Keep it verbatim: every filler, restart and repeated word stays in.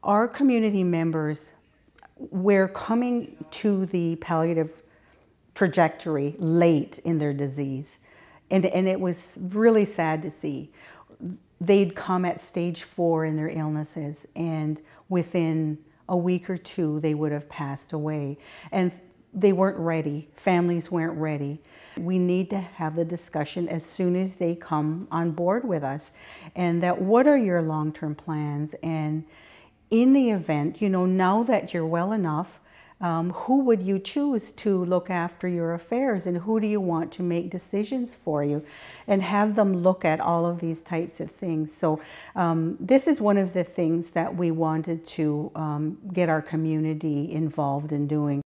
our community members were coming to the palliative trajectory late in their disease. And, and it was really sad to see. They'd come at stage four in their illnesses, and within a week or two, they would have passed away. And they weren't ready. Families weren't ready. We need to have the discussion as soon as they come on board with us. And that, what are your long-term plans? And in the event, you know, now that you're well enough, Um, who would you choose to look after your affairs, and who do you want to make decisions for you, and have them look at all of these types of things. So um, this is one of the things that we wanted to um, get our community involved in doing.